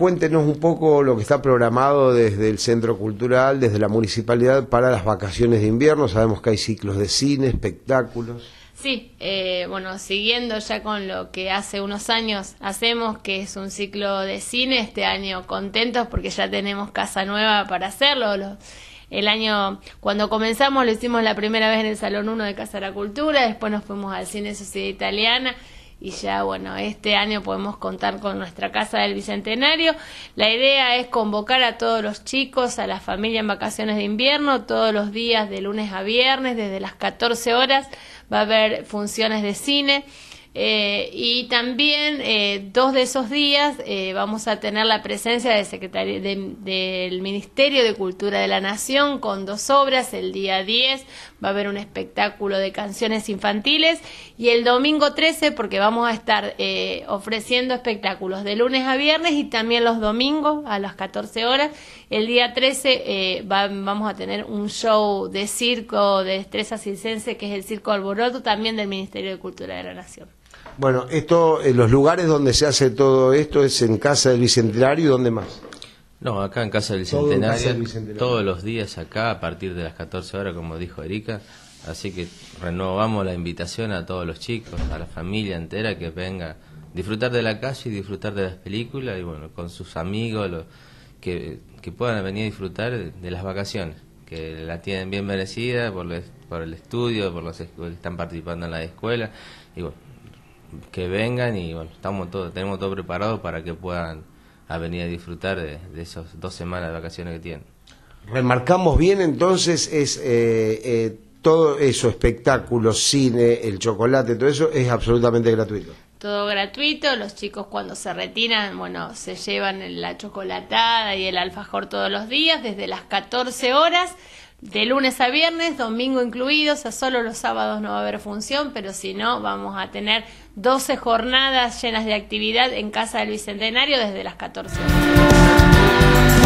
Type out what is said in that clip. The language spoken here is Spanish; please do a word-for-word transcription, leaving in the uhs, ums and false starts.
cuéntenos un poco lo que está programado desde el Centro Cultural, desde la Municipalidad para las vacaciones de invierno. Sabemos que hay ciclos de cine, espectáculos. Sí, eh, bueno, siguiendo ya con lo que hace unos años hacemos, que es un ciclo de cine, este año contentos porque ya tenemos casa nueva para hacerlo. Lo, el año, cuando comenzamos, lo hicimos la primera vez en el Salón uno de Casa de la Cultura, después nos fuimos al Cine Sociedad Italiana, y ya, bueno, este año podemos contar con nuestra Casa del Bicentenario. La idea es convocar a todos los chicos, a la familia en vacaciones de invierno, todos los días de lunes a viernes, desde las catorce horas, va a haber funciones de cine. Eh, y también eh, dos de esos días eh, vamos a tener la presencia del secretario de, del Ministerio de Cultura de la Nación con dos obras. El día diez va a haber un espectáculo de canciones infantiles, y el domingo trece, porque vamos a estar eh, ofreciendo espectáculos de lunes a viernes y también los domingos a las catorce horas. El día trece eh, va, vamos a tener un show de circo de destreza circense, que es el Circo Alboroto, también del Ministerio de Cultura de la Nación. Bueno, esto, en los lugares donde se hace todo esto es en Casa del Bicentenario, ¿y dónde más? No, acá en Casa del Bicentenario, Casa del Bicentenario, todos los días acá a partir de las catorce horas, como dijo Erika, así que renovamos la invitación a todos los chicos, a la familia entera que venga a disfrutar de la calle y disfrutar de las películas, y bueno, con sus amigos, lo, que, que puedan venir a disfrutar de las vacaciones, que la tienen bien merecida por, les, por el estudio, por los que están participando en la escuela, y bueno, que vengan, y bueno, estamos todo, tenemos todo preparado para que puedan a venir a disfrutar de, de esas dos semanas de vacaciones que tienen. Remarcamos bien, entonces, es eh, eh, todo eso, espectáculos, cine, el chocolate, todo eso es absolutamente gratuito. Todo gratuito. Los chicos, cuando se retiran, bueno, se llevan la chocolatada y el alfajor todos los días, desde las catorce horas, de lunes a viernes, domingo incluido. O sea, solo los sábados no va a haber función, pero si no, vamos a tener doce jornadas llenas de actividad en Casa del Bicentenario desde las catorce horas.